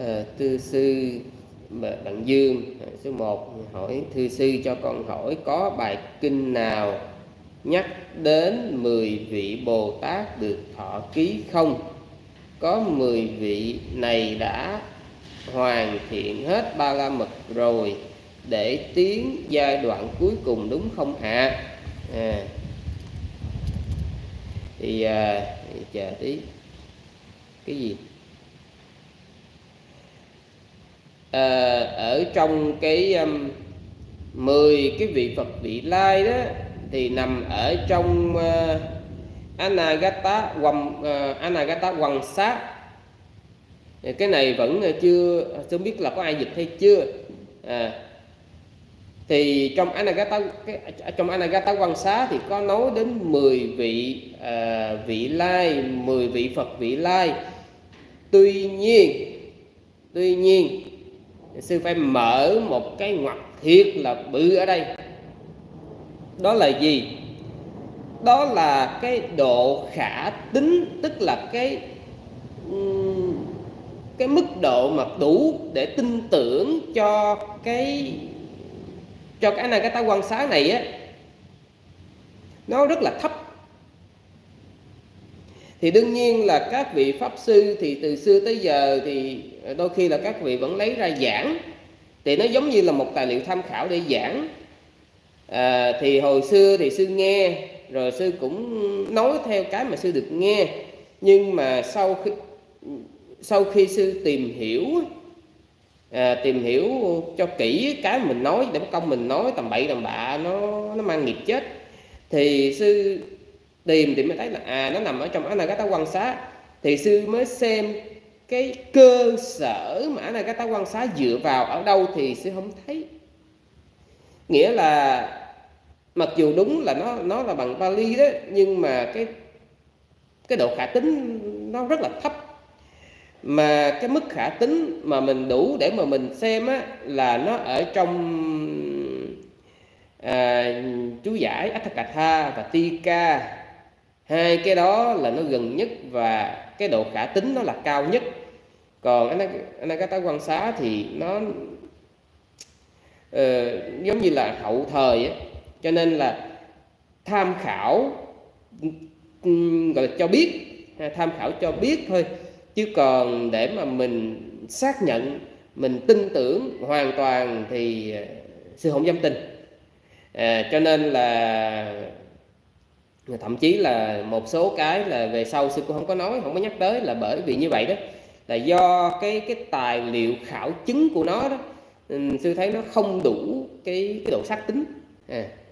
Thưa sư bạn Dương, số 1 hỏi thưa sư cho con hỏi có bài kinh nào nhắc đến 10 vị Bồ Tát được thọ ký không? Có 10 vị này đã hoàn thiện hết ba la mật rồi để tiến giai đoạn cuối cùng đúng không ạ? Thì chờ tí, cái gì? Ở trong cái 10 cái vị Phật vị lai đó thì nằm ở trong Anagata Quằng Sát. Cái này vẫn chưa biết là có ai dịch hay chưa. Thì trong Anagata Quằng Sát thì có nói đến 10 vị vị lai, 10 vị Phật vị lai. Tuy nhiên sư phải mở một cái ngoặc thiệt là bự ở đây. Đó là gì? Đó là cái độ khả tín, tức là cái mức độ mà đủ để tin tưởng cho cái Anagata Quang Xá này á, nó rất là thấp. Thì đương nhiên là các vị pháp sư thì từ xưa tới giờ thì đôi khi là các vị vẫn lấy ra giảng, thì nó giống như là một tài liệu tham khảo để giảng. Thì hồi xưa thì sư nghe rồi sư cũng nói theo cái mà sư được nghe, nhưng mà sau khi sư tìm hiểu cho kỹ cái mình nói, để công mình nói tầm bậy tầm bạ nó mang nghiệp chết, thì sư tìm thì mới thấy là nó nằm ở trong Anagata Quang Xá. Thì sư mới xem cái cơ sở mà Anagata Quang Xá dựa vào ở đâu thì sư không thấy. Nghĩa là mặc dù đúng là nó là bằng Pali đó, nhưng mà cái độ khả tín nó rất là thấp. Mà cái mức khả tín mà mình đủ để mà mình xem á, là nó ở trong chú giải Atthakatha và Tika. Hai cái đó là nó gần nhất và cái độ khả tín nó là cao nhất. Còn Anagata Quang Xá thì nó giống như là hậu thời á, cho nên là tham khảo, gọi là cho biết, tham khảo cho biết thôi, chứ còn để mà mình xác nhận, mình tin tưởng hoàn toàn thì sư không dám tin. Cho nên là thậm chí là một số cái là về sau sư cũng không có nói, không có nhắc tới, là bởi vì như vậy đó, là do cái tài liệu khảo chứng của nó đó, sư thấy nó không đủ cái độ xác tín.